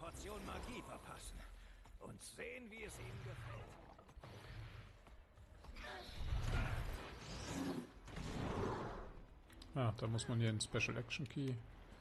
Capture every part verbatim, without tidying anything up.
Portion Magie verpassen und sehen, wie es ihnen gefällt. Ja, da muss man hier einen Special Action Key.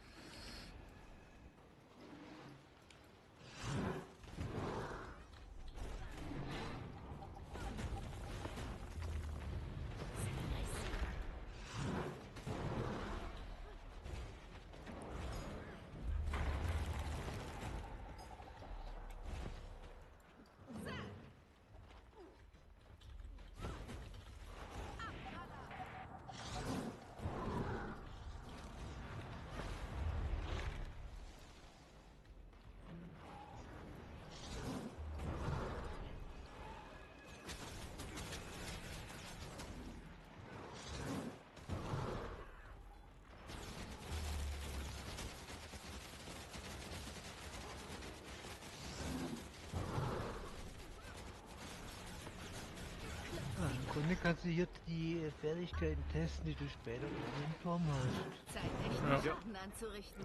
Im Grunde kannst du hier die Fertigkeiten testen, die du später im Turm hast. Zeit, echten Ja. Schaden anzurichten.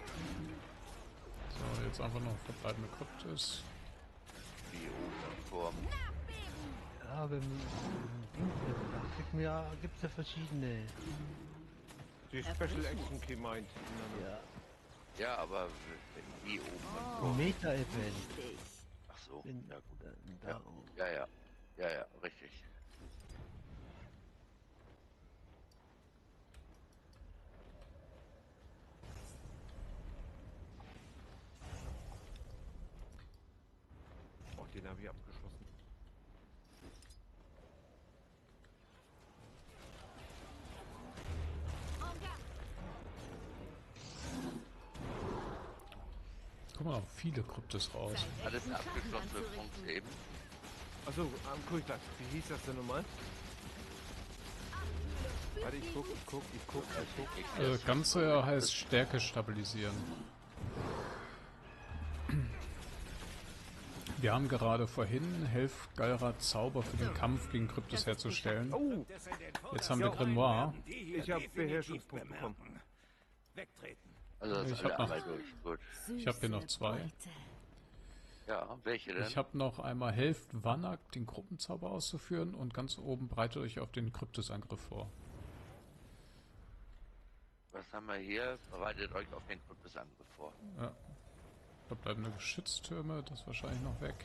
So, jetzt einfach noch verbleibende Kryptis. Wie oben im Turm. Ja, beim Ding, da kriegt man ja, gibt's ja verschiedene. Die Special Action Key meint. Ja. Ja, aber wie oben im Ein Turm. Meta-Event. Richtig. Ach so. In- Ja, gut. Da, Ja, ja, ja. Ja, ja, richtig. Oh, den habe ich abgeschlossen. Guck mal, viele Kryptis raus. Zeit, Alles echten Schaden abgeschlossene anzurichten. Punkte eben. Achso, am Kugelplatz. Wie hieß das denn nochmal? Warte, ich guck, ich guck, ich guck, ich guck. Ich Also, das Ganze heißt Stärke stabilisieren. Wir haben gerade vorhin Helf Galra Zauber für den Kampf gegen Kryptis herzustellen. Oh, Jetzt haben wir Ja. Grimoire. ich habe Beherrschungspunkt bekommen. Wegtreten. Also das Ich ist hab alle noch- Arbeit durch. Gut. Ich habe hier noch Süße zwei. Beute. Ja, welche denn? Ich habe noch einmal Helft Vanak, den Gruppenzauber auszuführen, und ganz oben bereitet euch auf den Kryptis-Angriff vor. Was haben wir hier? Bereitet euch auf den Kryptisangriff vor. Ja. Verbleibende Geschütztürme, das ist wahrscheinlich noch weg.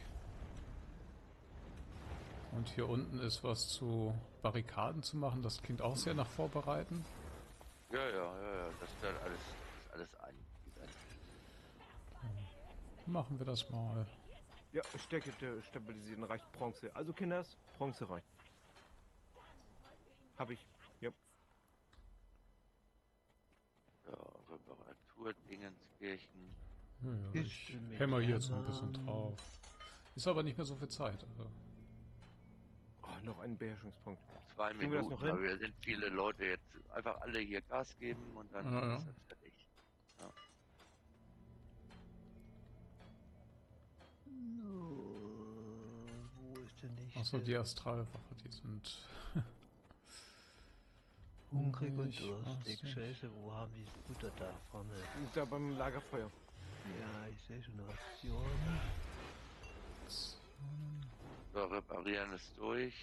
Und hier unten ist was zu Barrikaden zu machen, das klingt auch sehr nach Vorbereiten. Ja, ja, ja, ja. Das ist alles, das ist alles ein Event. Machen wir das mal. Ja, Stärke sta- stabilisieren reicht Bronze. Also Kinders, Bronze reicht. Hab ich. Ja. Ja, Reparatur, Dingenskirchen. Ja, ja, Ist ich mit hämmer hier jetzt ein bisschen Hämmern. drauf. Ist aber nicht mehr so viel Zeit. Also. Oh, noch einen Beherrschungspunkt. Zwei Kriegen wir das Minuten, noch hin? aber wir sind viele Leute jetzt. Einfach alle hier Gas geben und dann Ja, ja. ist das fertig. No, wo ist denn nicht? Achso, die Astralwache, die sind. Hungrig und hungrig, durstig. was nicht. Scheiße, wo haben die das Futter da vorne? Und da beim Lagerfeuer. Ja, ich sehe schon Rationen. So, reparieren ist durch.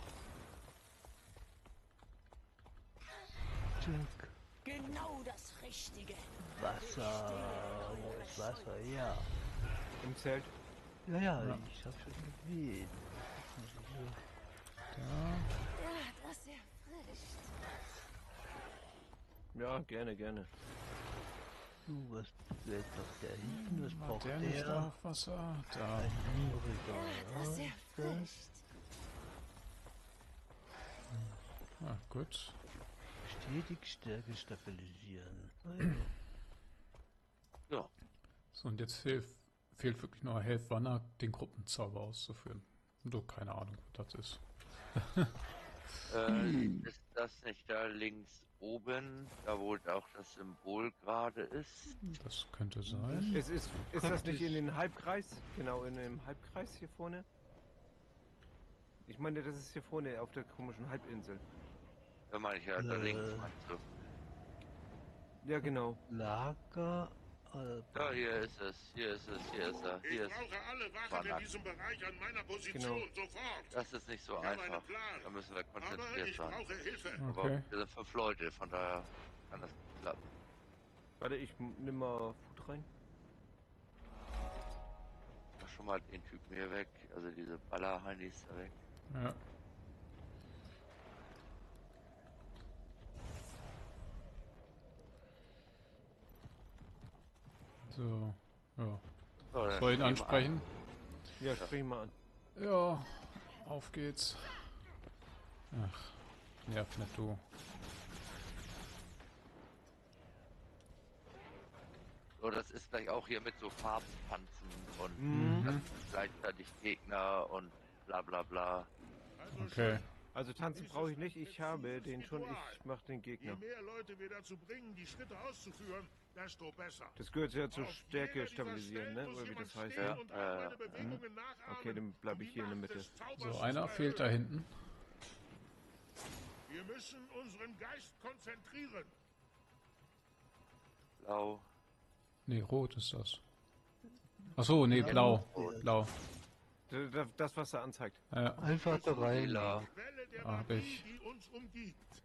Tschück. Genau das Richtige. Wasser. Wo ist Wasser? Ja. Im Zelt. Ja, ja, Ja. ich hab schon gesehen. Da. Ja, das erfrischt. Ja, gerne, gerne. Du, was wird noch der hinten? Was Hat braucht der der? nicht auch Wasser? Da. Ein Hungriger. Das ja. erfrischt. Ah, gut. Stetig Stärke stabilisieren. Ah, ja. So, So, und jetzt fehlt, fehlt wirklich nur Helf Vanak, den Gruppenzauber auszuführen. Du, keine Ahnung, was das ist. äh, ist das nicht da links oben, da wo auch das Symbol gerade ist? Das könnte sein. Es ist, ist das nicht in den Halbkreis? Genau, in dem Halbkreis hier vorne? Ich meine, das ist hier vorne auf der komischen Halbinsel. Da meine ich ja, da Äh. links meinst du. Ja, genau. Lager. Äh, Ja, hier ist es, hier ist es, hier ist er, Ich hier ist brauche alle Wachen in Wanner. diesem Bereich an meiner Position, Genau. sofort. Das ist nicht so Ich habe einen einfach. Plan. Da müssen wir Aber konzentriert ich sein. brauche Hilfe. Aber Okay. wir sind fünf Leute, von daher kann das nicht klappen. Warte, ich m- nimm mal Food rein. Mach schon mal den Typen hier weg, also diese Ballerheinis da weg. Ja. So, ja. So, dann Soll ich ihn gehen wir ansprechen? Ja, sprich mal an. Ja, auf geht's. Ach, nerv nicht du. So, das ist gleich auch hier mit so Farbpanzen und Mhm. das sind gleichzeitig Gegner und bla bla bla. Also Okay. schön. Also tanzen brauche ich nicht, ich habe den schon, Ritual. ich mach den Je Gegner. mehr Leute wir dazu bringen, die Schritte auszuführen, desto besser. Das gehört ja zur Auf Stärke jeder dieser stabilisieren, Stellen ne? muss Oder wie jemand das heißt. stehen Ja, und äh, all meine Bewegungen nachahmen, Okay, dann bleib um ich die hier in der Macht Mitte. des Zaubers So, zu einer fehlt da erhöhen. hinten. Wir müssen unseren Geist konzentrieren. Blau. Nee, rot ist das. Ach so, nee, blau. Blau. D- d- Das, was er anzeigt. Ja, einfach da rein. Lila. Die Welle der Ah, hab Magie, ich. die uns umgibt.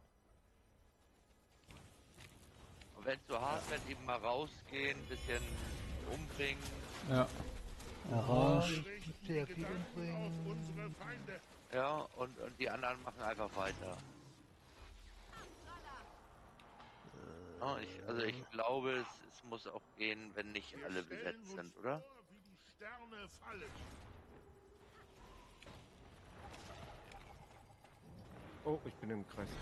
Und wenn es so hart wird, eben mal rausgehen, bisschen umbringen. ja. Orange. Ich Richten muss sehr die viel Gedanken auf umbringen. unsere Feinde. Ja, und, und die anderen machen einfach weiter. Ja, ich, also ich glaube, es, es muss auch gehen, wenn nicht Wir alle stellen besetzt uns sind, oder? vor, wie die Sterne fallen. Oh, ich bin im Kreis.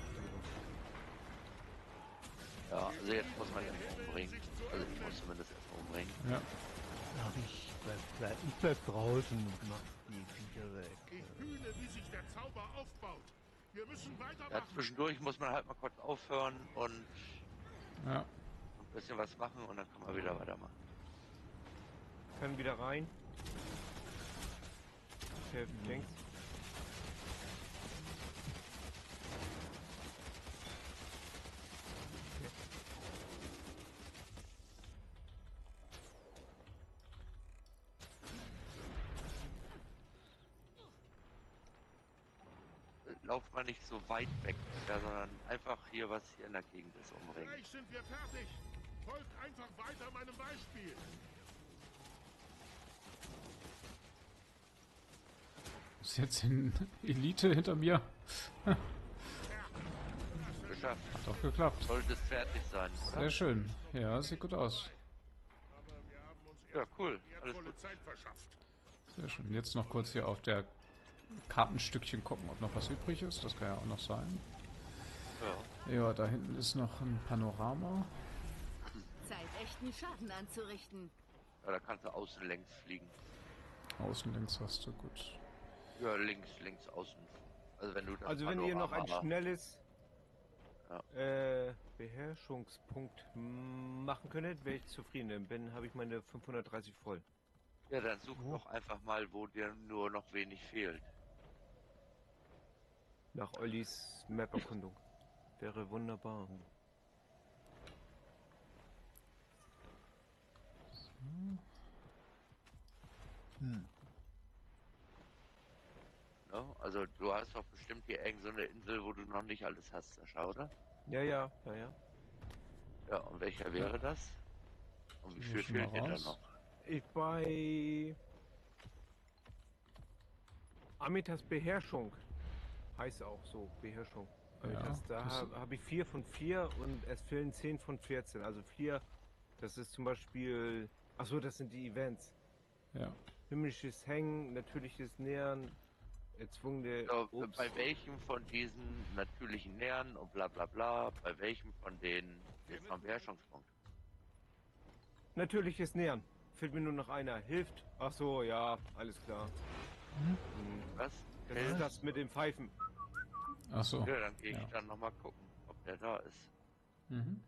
Ja, also jetzt muss man erstmal umbringen. Also ich muss zumindest erstmal umbringen. Ja. Ach, ich bleib, bleib, ich bleib draußen und mach die Viecher weg. Ich fühle, wie sich der Zauber aufbaut. Wir müssen Ja, weitermachen. zwischendurch muss man halt mal kurz aufhören und Ja. ein bisschen was machen und dann kann man wieder weitermachen. Können wieder rein. Okay, links. Lauft mal nicht so weit weg, ja, sondern einfach hier, was hier in der Gegend ist, umbringen. Gleich sind wir fertig. Folgt einfach weiter meinem Beispiel. Ist jetzt in Elite hinter mir? Geschafft. Hat doch geklappt. Sollte es fertig sein, oder? Sehr schön. Ja, sieht gut aus. Aber wir haben uns Ja, cool. erst Alles wertvolle gut. Zeit verschafft. Sehr schön. Jetzt noch kurz hier auf der Kartenstückchen gucken, ob noch was übrig ist. Das kann ja auch noch sein. Ja. Ja, da hinten ist noch ein Panorama. Zeit, echten Schaden anzurichten. Ja, da kannst du außen längs fliegen. Außen links hast du gut. Ja, links, links, außen. Also wenn du das Also wenn ihr noch ein Panorama- schnelles Ja. äh, Beherrschungspunkt mm, machen könntet, wäre ich zufrieden. Denn bin habe ich meine fünfhundertdreißig voll. Ja, dann such doch einfach mal, wo dir nur noch wenig fehlt. Nach Ollis Map-Erkundung. Wäre wunderbar. Hm. Ne? Also du hast doch bestimmt hier irgend so eine Insel, wo du noch nicht alles hast, Sascha, oder? Ja, ja, ja, ja. Ja, und welcher wäre das? Und wie Such viel schon mal fehlt dir da raus. noch? Ich bei Amitas Beherrschung. Heißt auch so, Beherrschung. Amitas, da das- habe hab ich vier von vier und es fehlen zehn von vierzehn. Also vier, das ist zum Beispiel. Achso, das sind die Events. Ja. Himmlisches Hängen, natürliches Nähern, erzwungene So, Obst. bei welchem von diesen natürlichen Nähern und bla bla bla, bei welchem von denen ist noch ein Beherrschungspunkt? Natürliches Nähern. Fehlt mir nur noch einer. Hilft. Ach so, ja, alles klar. Hm, Was? Das Hilft? ist das mit dem Pfeifen. Ach so. Ja, dann gehe ich Ja. dann nochmal gucken, ob der da ist. Mhm.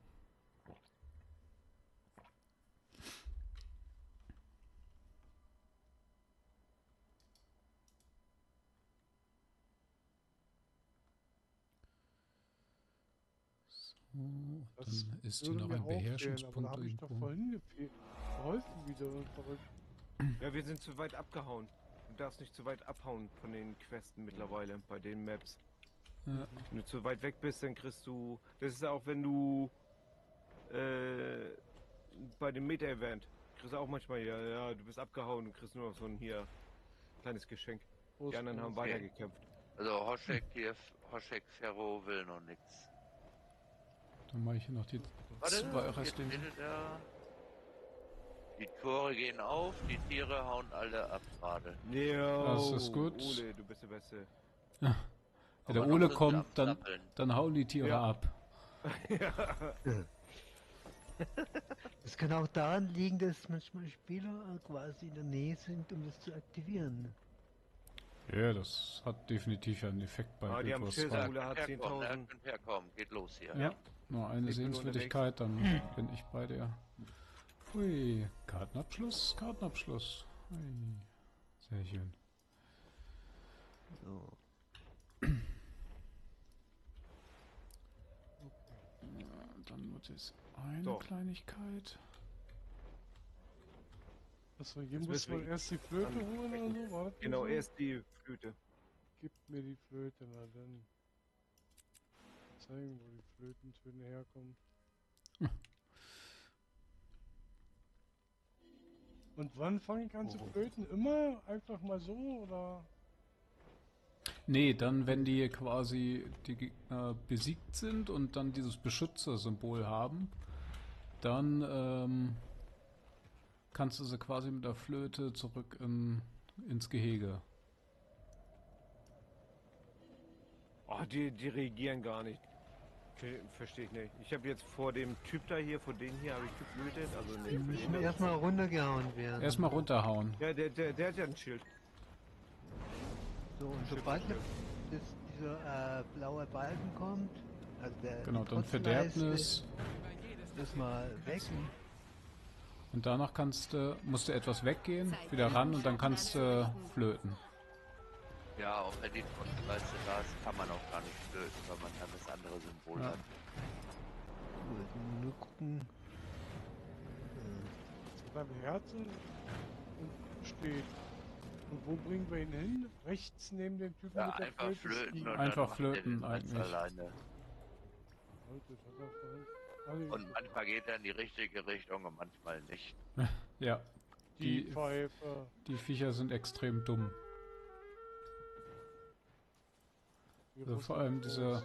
So. Oh, Das dann ist hier würde noch mir ein auch fehlen, aber Beherrschungspunkt da habe ich doch irgendwo. vorhin gefehlt. Geholfen wieder, verrückt. Ja, wir sind zu weit abgehauen. Du darfst nicht zu weit abhauen von den Questen mittlerweile bei den Maps. Ja. Wenn du zu weit weg bist, dann kriegst du. Das ist auch, wenn du äh, bei dem Meta-Event kriegst du auch manchmal ja, ja, du bist abgehauen und kriegst nur noch so ein hier kleines Geschenk. Die anderen haben Okay. weitergekämpft. Also Hoschek hier, Hoschek Ferro will noch nichts. Dann mache ich hier noch die Warte, zwei jetzt restlichen. redet er. Die Tore gehen auf, die Tiere hauen alle ab gerade. Ja, Das ist gut. Ole, du bist der Beste. Wenn Aber der noch Ole sind sie kommt, am dann, Zappeln. dann hauen die Tiere Ja. ab. Das kann auch daran liegen, dass manchmal Spieler äh, quasi in der Nähe sind, um das zu aktivieren. Ja, das hat definitiv einen Effekt bei Ah, die Guild haben Wars Schiss, zwei. Ole hat Herkommen, er zehntausend. könnt herkommen, geht los hier. Ja, nur eine Ich bin Sehenswürdigkeit, dann bin ich bei dir. Hui, Kartenabschluss, Kartenabschluss. Hui. Sehr schön. So. Ja, dann wird es eine So. Kleinigkeit. Achso, hier Jetzt muss müssen man wir erst die Flöte holen oder so, war das Genau, so? erst die Flöte. Gib mir die Flöte, na dann. Zeigen, wo die Flötentöne herkommen. Und wann fange ich an zu flöten? Immer? Einfach mal so, oder? Nee, dann wenn die quasi die Gegner besiegt sind und dann dieses Beschützer-Symbol haben, dann ähm, kannst du sie quasi mit der Flöte zurück in, ins Gehege. Oh, die, die reagieren gar nicht. Okay, verstehe ich nicht. Ich habe jetzt vor dem Typ da hier, vor dem hier habe ich geflötet. Also Die nee, müssen erstmal runtergehauen werden. Erstmal runterhauen. Ja, der, der, der hat ja ein Schild. So, und sobald das, dieser äh, blaue Balken kommt, also der Genau, dann Trotzdleiste, Verderbnis. erstmal weg. Und danach kannst du, musst du etwas weggehen, wieder ran und dann kannst du flöten. Ja, auch wenn die Trostleiste da ist, kann man auch gar nicht flöten, weil man dann das andere Symbol Ja. hat. Gut, nur gucken. Beim Herzen und steht. Und wo bringen wir ihn hin? Rechts neben den Typen Ja, mit der einfach Flöte flöten liegen. und Einfach dann macht der flöten den Rest eigentlich. alleine. Halt, das hat er vorhin. Alle- Und manchmal geht er in die richtige Richtung und manchmal nicht. Ja, die die, Pfeife. die Viecher sind extrem dumm. Wir Also wussten vor allem groß. diese...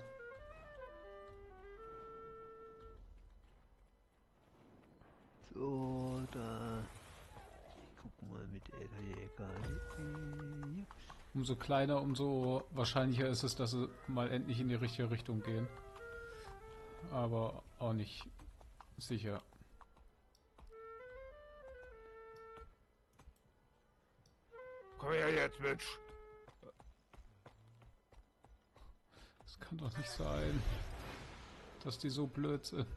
So, da. Gucken mal mit der Jäger. Jups. Umso kleiner, umso wahrscheinlicher ist es, dass sie mal endlich in die richtige Richtung gehen. Aber auch nicht sicher. Komm her jetzt, Mensch. Das kann doch nicht sein, dass die so blöd sind.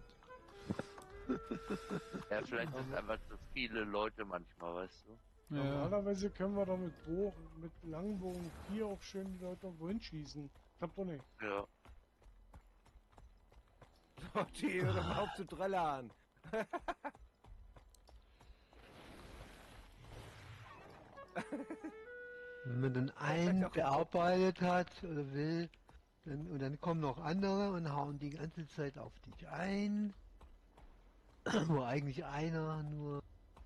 Ja, vielleicht sind einfach zu viele Leute manchmal, weißt du? Ja, Normalerweise können wir doch mit Bogen, mit Langbogen vier auch schön die Leute irgendwo hinschießen. Klappt doch nicht. Ja. Oh, die hör doch mal auf zu trällern. Wenn man dann einen bearbeitet hat oder will, dann, und dann kommen noch andere und hauen die ganze Zeit auf dich ein. Wo eigentlich einer nur.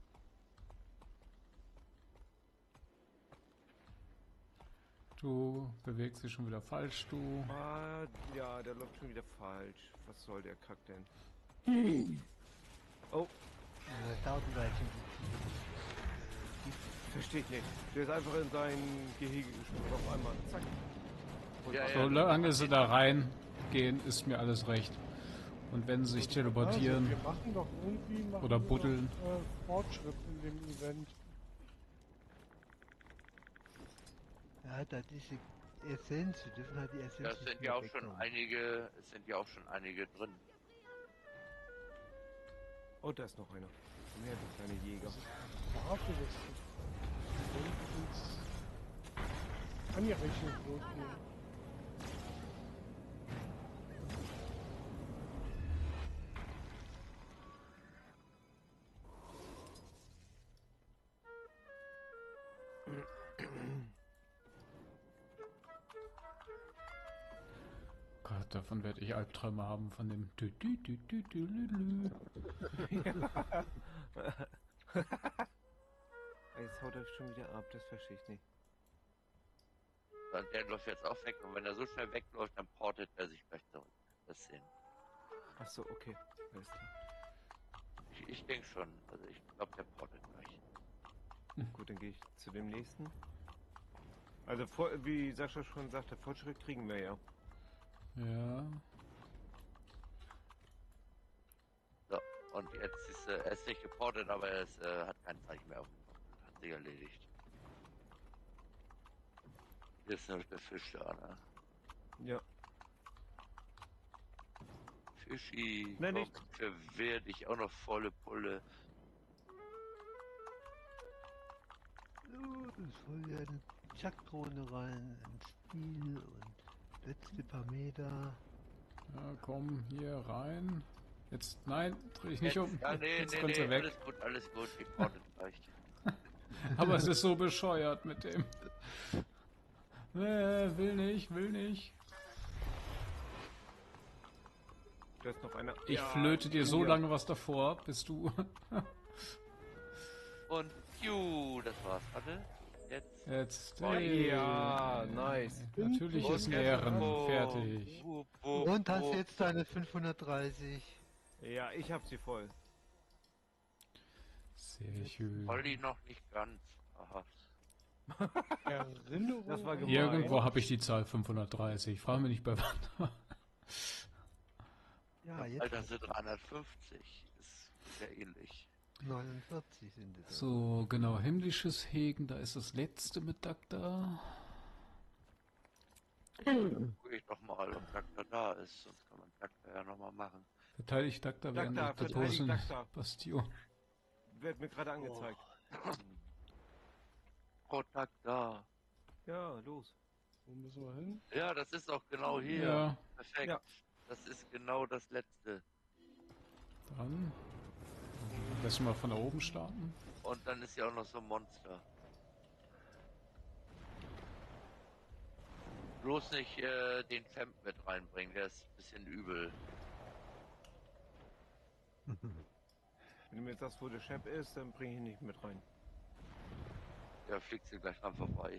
du bewegst dich schon wieder falsch, du. Ah, ja, der läuft schon wieder falsch. Was soll der Kack denn? Oh, Äh, dauert ein Weilchen. verstehe ich nicht. Der ist einfach in sein Gehege gesprungen auf einmal. Zack. Und Ja, ja. Solange sie da reingehen, ist mir alles recht. Und wenn sie sich teleportieren, Also, wir machen doch irgendwie machen oder wir buddeln. Doch, äh, Fortschritt in dem Event. Ja, da diese Essenz, wir dürfen halt die Essenz. Das nicht sind mehr ja auch schon weghauen. einige, es sind ja auch schon einige drin. Oh, da ist noch einer. Mehr du kleine Jäger. Warte, das uns angerechnet wird. hier. davon werde ich Albträume haben, von dem Dü -dü -dü -dü -dü -lü -lü. Jetzt haut er schon wieder ab, das verstehe ich nicht. Und der läuft jetzt auch weg und wenn er so schnell wegläuft, dann portet er sich gleich zurück. Das sehen. Ach so, okay. Alles klar. Ich, ich denke schon. Also ich glaube, der portet gleich. Gut, dann gehe ich zu dem nächsten. Also, vor, wie Sascha schon sagte, Fortschritt kriegen wir ja. Ja. So, und jetzt ist äh, er ist nicht geportet, aber er ist, äh, hat kein Zeichen mehr auf dem Kopf. Hat sich erledigt. Hier ist nur der Fisch da, ne? Ja. Fischi, Nein, komm, nicht. verwehr dich auch noch volle Pulle. So, es soll ja eine Chuck-Drohne rein, ein Stil und letzte paar Meter. Ja, komm hier rein. Jetzt, nein, dreh ich nicht Jetzt, um. Ja, nee, Jetzt nee, kommt nee, sie weg. alles gut, alles gut, die portet gleich. Aber es ist so bescheuert mit dem. Nee, will nicht, will nicht. Da ist noch einer. Ich Ja, flöte dir so ja. lange was davor, bis du... Und juhu, das war's. Warte, jetzt. Jetzt... Oh, hey. ja, nice. Natürlich Und ist jetzt- Nähren Oh, fertig. oh, oh, Und hast oh. jetzt deine fünfhundertdreißig. Ja, ich hab sie voll. Sehr schön. Olli noch nicht ganz. Aha. Erinnerung. Das war an- gemein. Irgendwo habe ich die Zahl fünfhundertdreißig. Frage mich nicht bei wann. Ja, jetzt Alter, sind dreihundertfünfzig. Ist sehr ähnlich. neunundvierzig sind es. So, genau, himmlisches Hegen, da ist das letzte mit Dagda. Guck ich doch mal, ob Dagda da ist. Sonst kann man Dagda ja nochmal machen. Verteidigt Dagda während Dagda, der verteidigt großen Dagda. Bastion. Wird mir gerade angezeigt. Oh, Dagda. Ja, los. Wo müssen wir hin? Ja, das ist auch genau hier. Ja, Perfekt. Ja. Das ist genau das letzte. dann. Lass mal von da oben starten. Und dann ist ja auch noch so ein Monster. Bloß nicht äh, den Champ mit reinbringen, der ist ein bisschen übel. Wenn du mir sagst, wo der Chef ist, dann bring ich ihn nicht mit rein. Der fliegt sie gleich dran vorbei.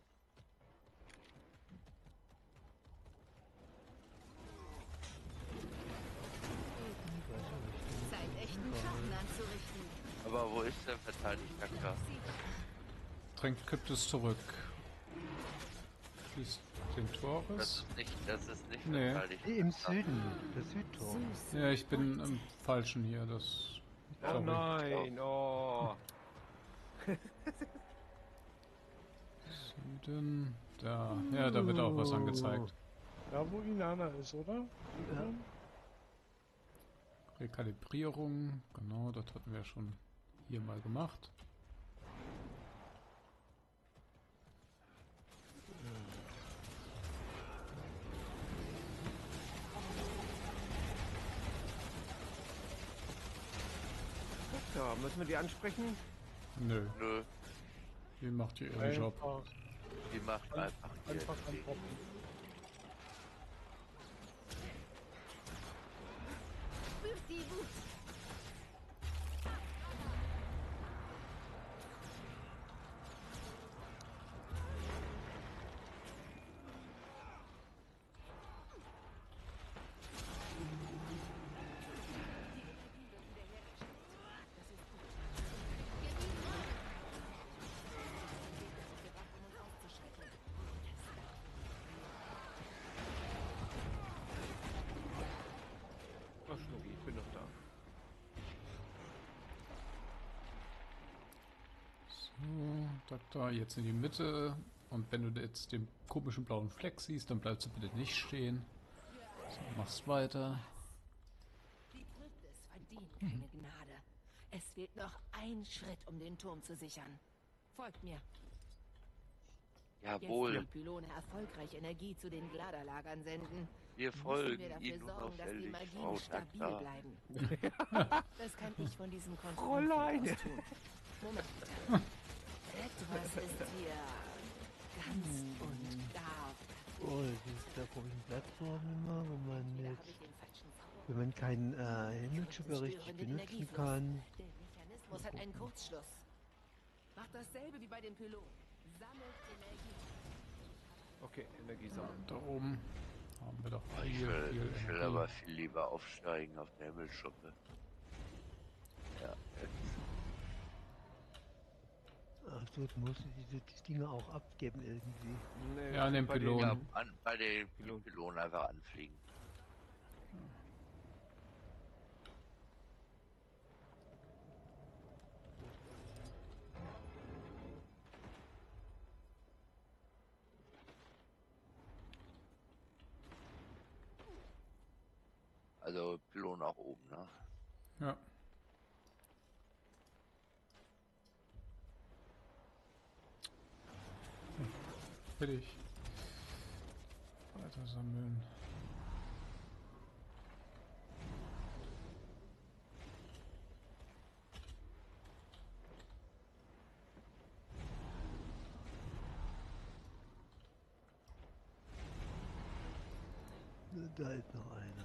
Zeit, echten Schaden anzurichten. Aber wo ist denn verteidigt Dagda? Drängt Kryptis zurück. Schließt den Das Tores. ist nicht, das ist nicht Nee. verteidigt. Nee, im Süden, der Südtor. Süß. Ja, ich bin im Falschen hier. Das. Oh Sorry. nein, oh. Süden. Da. Ja, da wird auch was angezeigt. Da, wo Inanna ist, oder? Ja. Rekalibrierung. Genau, das hatten wir schon hier mal gemacht. Ja, müssen wir die ansprechen? Nö, Nö, die macht hier ihren Job. Einfach, die macht einfach hier. einfach das Ding. antworten. Spürt die Wut. Ach, Schnucki, ich bin noch da. So, Dagda, jetzt in die Mitte. Und wenn du jetzt den komischen blauen Fleck siehst, dann bleibst du bitte nicht stehen. So, machst weiter. Die Kryptis verdient keine Gnade. Es fehlt noch ein Schritt, um den Turm zu sichern. Folgt mir. Jetzt Jawohl, die Pylone erfolgreich Energie zu den Gladerlagern senden. wir Müssen folgen wir dafür Ihnen sorgen, dass die unauffällig, Magien Frau stabil Dagda. bleiben. Das kann ich von diesem Fräulein. Kontinent aus tun. Moment bitte. Etwas ist hier ganz und gar Oh, das ist der komischen Plattform immer, wo man Wieder habe jetzt, ich den falschen Zauber. wenn man keinen äh, Himmelschipper richtig Stören den benutzen Energiefluss. kann. Der Mechanismus hat einen Kurzschluss. Macht dasselbe wie bei dem Pylon. Sammelt Energie. Okay, Energie sammeln. Da oben haben wir doch Oh, ich viel, will, viel ich will Energie. aber viel lieber aufsteigen auf der Himmelschuppe. Ja, jetzt. Ach so, du musst diese Dinge auch abgeben irgendwie. Nee, Ja, an den bei Pylonen. Ja, Mhm. an, bei den Pylon. Pylonen einfach anfliegen. Also Pylon auch oben, ne? Ja. Fertig. Weiter sammeln. Da ist noch einer.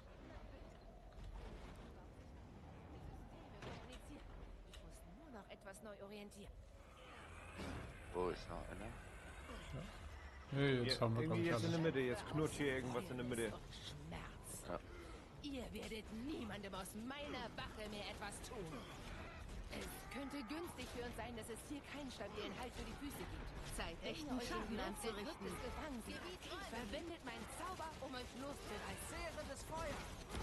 Kommunizieren. Ich muss nur noch etwas neu orientieren. Wo ist noch einer? Nee, jetzt Ja, haben wir glaube irgendwie ich jetzt in der alles. Mitte, jetzt knurrt hier irgendwas in der Mitte. Schmerz. Ja. Ihr werdet niemandem aus meiner Wache mehr etwas tun. Es könnte günstig für uns sein, dass es hier keinen stabilen Halt für die Füße gibt. Zeit, echten Schaden anzurichten. Verwendet meinen Zauber, um euch loszureißen. Zehrendes Feuer.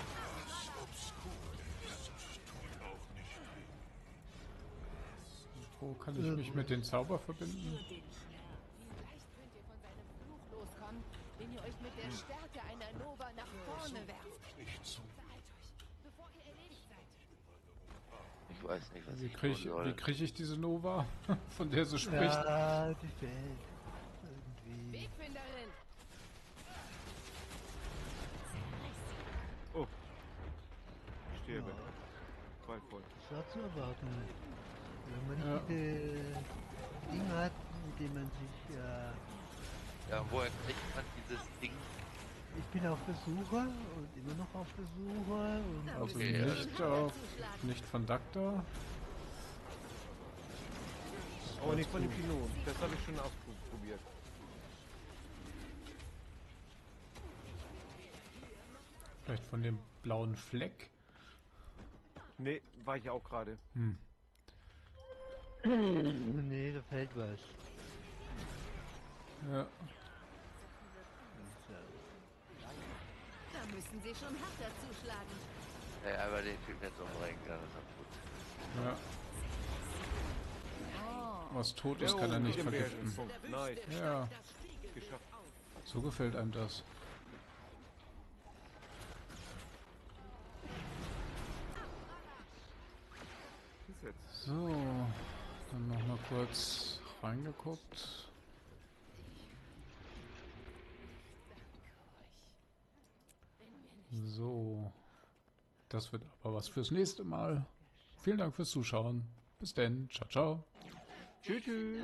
Wo kann ich mich mit den Zauber verbinden? Vielleicht könnt ihr von seinem Fluch loskommen, wenn ihr euch mit der Stärke einer Nova nach vorne werft. Beeilt euch, bevor ihr erledigt seid. Ich weiß nicht, was Wie ich kriege tun ich, soll. wie krieg ich diese Nova, von der sie spricht? Ja, die fällt. Irgendwie. Wegfinderin! Oh. Ich sterbe. Ja. Qualvoll. Das war zu erwarten. Wenn man Ja. diese Dinge hat, mit denen man sich, äh, Ja, woher kriegt man dieses Ding? ich bin auf der Suche und immer noch auf der Suche und Also Okay, ja. nicht auf, nicht von Daktar. Aber nicht von dem Pylon. Das habe ich schon ausprobiert. Vielleicht von dem blauen Fleck. Nee, war ich auch gerade. Hm. nee, da fällt was. Ja. Da müssen sie schon härter zuschlagen. Ja, aber den Typ jetzt umbringen, ja, das ist auch gut. Ja. Was tot ist, kann er nicht vergiften. Punkt. Nice. Ja, Geschafft. so gefällt einem das. Bis jetzt. So, dann noch mal kurz reingeguckt. So, das wird aber was fürs nächste Mal. Vielen Dank fürs Zuschauen. Bis denn. Ciao, ciao. Tschüss. tschüss.